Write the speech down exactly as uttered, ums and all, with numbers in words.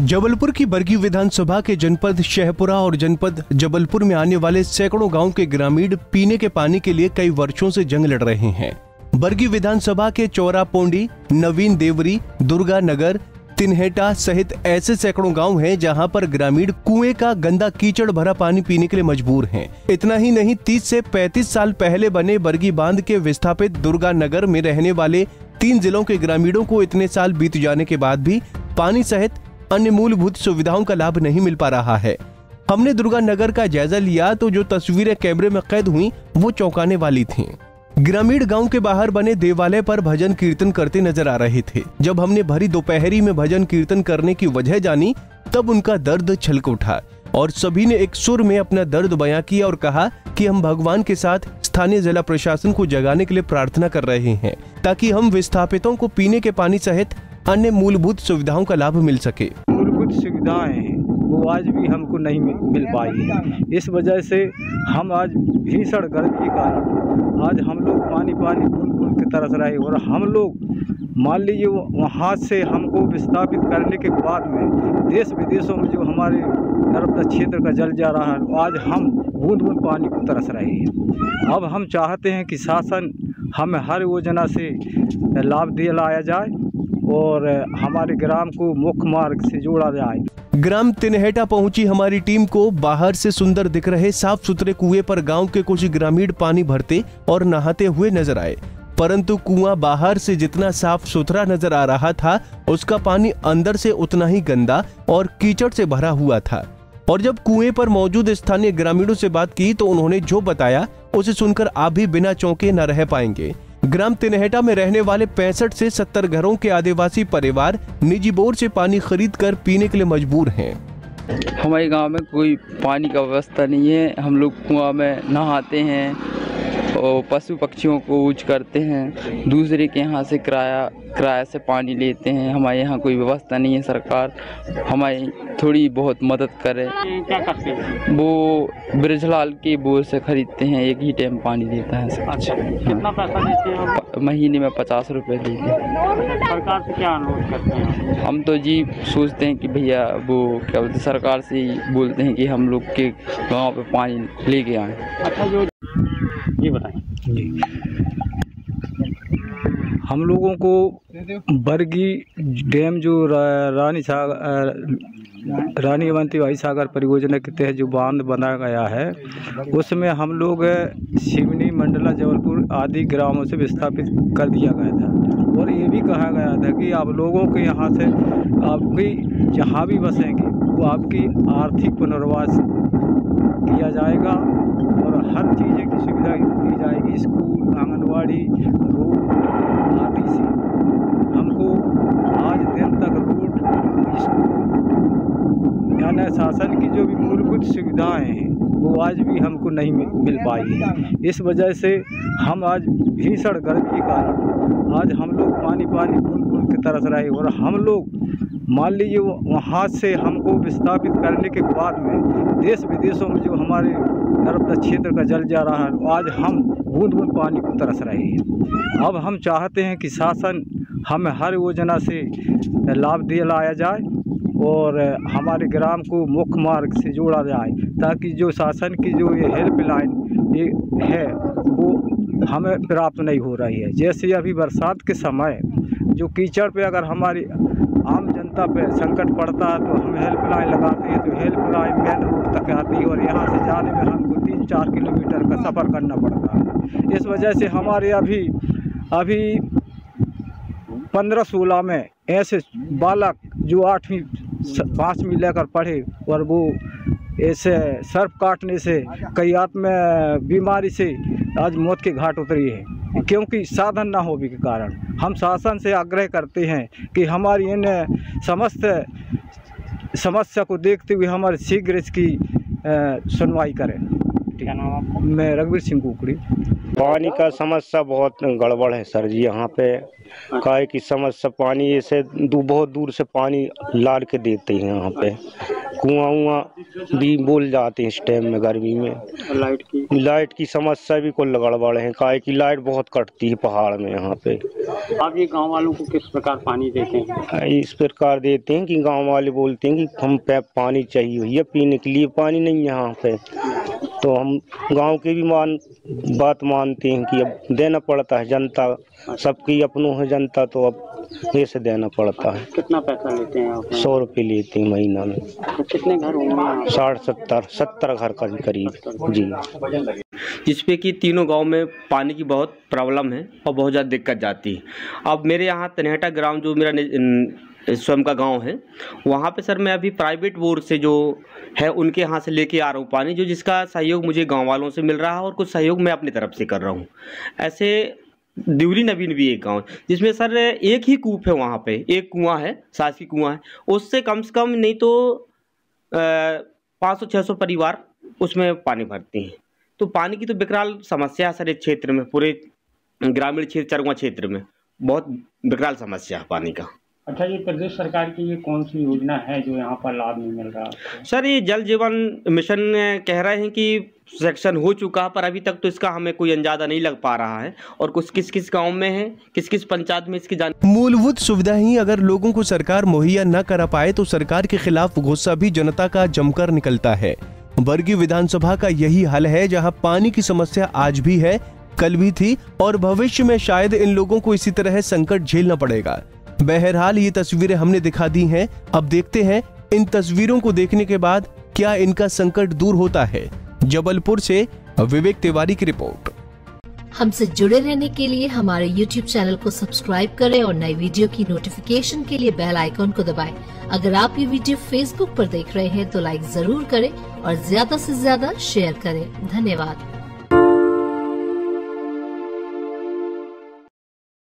जबलपुर की बरगी विधानसभा के जनपद शहपुरा और जनपद जबलपुर में आने वाले सैकड़ों गांव के ग्रामीण पीने के पानी के लिए कई वर्षों से जंग लड़ रहे हैं। बरगी विधानसभा के चौरा पोंडी, नवीन देवरी, दुर्गा नगर, तिनहेटा सहित ऐसे सैकड़ों गांव हैं जहां पर ग्रामीण कुएं का गंदा कीचड़ भरा पानी पीने के लिए मजबूर हैं। इतना ही नहीं, तीस से पैंतीस साल पहले बने बरगी बांध के विस्थापित दुर्गा नगर में रहने वाले तीन जिलों के ग्रामीणों को इतने साल बीत जाने के बाद भी पानी सहित अन्य मूलभूत सुविधाओं का लाभ नहीं मिल पा रहा है। हमने दुर्गा नगर का जायजा लिया तो जो तस्वीरें कैमरे में कैद हुई वो चौंकाने वाली थीं। ग्रामीण गांव के बाहर बने देवालय पर भजन कीर्तन करते नजर आ रहे थे। जब हमने भरी दोपहरी में भजन कीर्तन करने की वजह जानी तब उनका दर्द छलक उठा और सभी ने एक सुर में अपना दर्द बयां किया और कहा कि हम भगवान के साथ स्थानीय जिला प्रशासन को जगाने के लिए प्रार्थना कर रहे हैं ताकि हम विस्थापितों को पीने के पानी सहित अन्य मूलभूत सुविधाओं का लाभ मिल सके। मूलभूत सुविधाएं हैं वो आज भी हमको नहीं मिल पाई है। इस वजह से हम आज भीषण गर्मी के कारण आज हम लोग पानी पानी बूंद बूंद की तरस रहे और हम लोग मान लीजिए वहाँ से हमको विस्थापित करने के बाद में देश विदेशों में जो हमारे नर्मदा क्षेत्र का जल जा रहा है आज हम बूंद बूंद पानी को तरस रहे हैं। अब हम चाहते हैं कि शासन हमें हर योजना से लाभ दिलाया जाए और हमारे ग्राम को मुख्य मार्ग से जोड़ा जाए। ग्राम तिनहेटा पहुंची हमारी टीम को बाहर से सुंदर दिख रहे साफ सुथरे कुएं पर गांव के कुछ ग्रामीण पानी भरते और नहाते हुए नजर आए, परंतु कुआं बाहर से जितना साफ सुथरा नजर आ रहा था उसका पानी अंदर से उतना ही गंदा और कीचड़ से भरा हुआ था। और जब कुएं पर मौजूद स्थानीय ग्रामीणों से बात की तो उन्होंने जो बताया उसे सुनकर आप भी बिना चौंके न रह पाएंगे। ग्राम तिनहेटा में रहने वाले पैंसठ से सत्तर घरों के आदिवासी परिवार निजी बोर से पानी खरीद कर पीने के लिए मजबूर हैं। हमारे गांव में कोई पानी का व्यवस्था नहीं है। हम लोग कुआं में नहाते हैं और पशु पक्षियों को यूज करते हैं। दूसरे के यहाँ से किराया किराया से पानी लेते हैं। हमारे यहाँ कोई व्यवस्था नहीं है। सरकार हमारी थोड़ी बहुत मदद करे। क्या करते हैं? वो ब्रजलाल के बोर से खरीदते हैं, एक ही टाइम पानी देता है। अच्छा, कितना पैसा देते हैं हम? महीने में पचास रुपए देते हैं। सरकार से क्या अनुरोध करते हैं? हम तो जी सोचते हैं कि भैया वो क्या बोलते सरकार से ही बोलते हैं कि हम लोग के गाँव पे पानी लेके आए। अच्छा, जो ये बताएं। जी, हम लोगों को बरगी डैम जो रा, रानी सागर रानी अवंती भाई सागर परियोजना के तहत जो बांध बना गया है उसमें हम लोग सिवनी, मंडला, जबलपुर आदि ग्रामों से विस्थापित कर दिया गया था और ये भी कहा गया था कि आप लोगों के यहाँ से आपकी जहाँ भी बसेंगे वो आपकी आर्थिक पुनर्वास किया जाएगा और हर चीज़ की सुविधा दी जाएगी। स्कूल, आंगनवाड़ी, रोड आदि से हमको आज दिन तक रोड, स्कूल यानी शासन की जो भी मूलभूत सुविधाएं हैं वो आज भी हमको नहीं मिल पाई है। इस वजह से हम आज भीषण गर्मी के कारण आज हम लोग पानी पानी बूंद बूंद की तरस रहे और हम लोग मान लीजिए वहाँ से हमको विस्थापित करने के बाद में देश विदेशों में जो हमारे नर्मदा क्षेत्र का जल जा रहा है आज हम बूंद बूंद पानी को तरस रहे हैं। अब हम चाहते हैं कि शासन हमें हर योजना से लाभ दिलाया जाए और हमारे ग्राम को मुख्य मार्ग से जोड़ा जाए ताकि जो शासन की जो ये हेल्पलाइन ये है वो हमें प्राप्त नहीं हो रही है। जैसे अभी बरसात के समय जो कीचड़ पे अगर हमारी आम जनता पे संकट पड़ता है तो हम हेल्पलाइन लगाते हैं तो हेल्पलाइन मेन रोड तक आती है और यहाँ से जाने में हमको तीन चार किलोमीटर का सफ़र करना पड़ता है। इस वजह से हमारे अभी अभी पंद्रह सोलह में ऐसे बालक जो आठवीं पाँचवीं लेकर पढ़े और वो ऐसे सर्प काटने से कई आत्म बीमारी से आज मौत के घाट उतरी है क्योंकि साधन ना होने के कारण। हम शासन से आग्रह करते हैं कि हमारी इन समस्त समस्या को देखते हुए हमारे शीघ्र इसकी सुनवाई करें। क्या नाम आपका? मैं रघुवीर सिंह कुकड़ी। पानी का समस्या बहुत गड़बड़ है सर जी। यहाँ पे काहे की समस्या पानी ऐसे दू, बहुत दूर से पानी लाद के देते हैं यहाँ पे कुआं उआं भी बोल जाते हैं इस टाइम में गर्मी में। लाइट की लाइट की समस्या भी कुल गड़बड़ है, काहे की लाइट बहुत कटती है पहाड़ में यहाँ पे। आप ये गांव वालों को किस प्रकार पानी देते हैं? इस प्रकार देते हैं कि गांव वाले बोलते हैं कि हम पे पानी चाहिए भैया पीने के लिए, पानी नहीं यहाँ पे, तो हम गांव के भी मान बात मानते हैं कि अब देना पड़ता है, जनता सबकी अपनों है जनता, तो अब ऐसे देना पड़ता है। कितना पैसा लेते हैं आप? सौ रुपये लेते हैं महीना में। तो कितने घर होंगे? साठ सत्तर सत्तर घर का करीब जी। जिसपे कि तीनों गांव में पानी की बहुत प्रॉब्लम है और बहुत ज़्यादा दिक्कत जाती है। अब मेरे यहाँ तनहेटा ग्राम जो मेरा स्वयं का गांव है, वहाँ पे सर मैं अभी प्राइवेट बोर से जो है उनके यहाँ से लेके आ रहा हूँ पानी, जो जिसका सहयोग मुझे गांव वालों से मिल रहा है और कुछ सहयोग मैं अपनी तरफ से कर रहा हूँ। ऐसे दिवली नवीन भी एक गांव जिसमें सर एक ही कूप है, वहाँ पे एक कुआं है, शासकीय कुआं है, उससे कम से कम नहीं तो पाँच सौ छः सौ परिवार उसमें पानी भरते हैं। तो पानी की तो विकराल समस्या है सर इस क्षेत्र में, पूरे ग्रामीण क्षेत्र चरवा क्षेत्र में बहुत विकराल समस्या है पानी का। अच्छा, ये प्रदेश सरकार की ये कौन सी योजना है जो यहाँ पर लाभ नहीं मिल रहा? सर ये जल जीवन मिशन कह रहे हैं कि सेक्शन हो चुका है, पर अभी तक तो इसका हमें कोई अंदाजा नहीं लग पा रहा है और कुछ किस किस गांव में है, किस किस पंचायत में इसकी जान। मूलभूत सुविधा ही अगर लोगों को सरकार मुहैया न करा पाए तो सरकार के खिलाफ गुस्सा भी जनता का जमकर निकलता है। बरगी विधानसभा का यही हाल है, जहां पानी की समस्या आज भी है, कल भी थी और भविष्य में शायद इन लोगों को इसी तरह संकट झेलना पड़ेगा। बहरहाल ये तस्वीरें हमने दिखा दी हैं, अब देखते हैं इन तस्वीरों को देखने के बाद क्या इनका संकट दूर होता है। जबलपुर से विवेक तिवारी की रिपोर्ट। हमसे जुड़े रहने के लिए हमारे यूट्यूब चैनल को सब्सक्राइब करें और नई वीडियो की नोटिफिकेशन के लिए बेल आइकॉन को दबाएं। अगर आप ये वीडियो फेसबुक पर देख रहे हैं तो लाइक जरूर करें और ज्यादा से ज्यादा शेयर करें। धन्यवाद।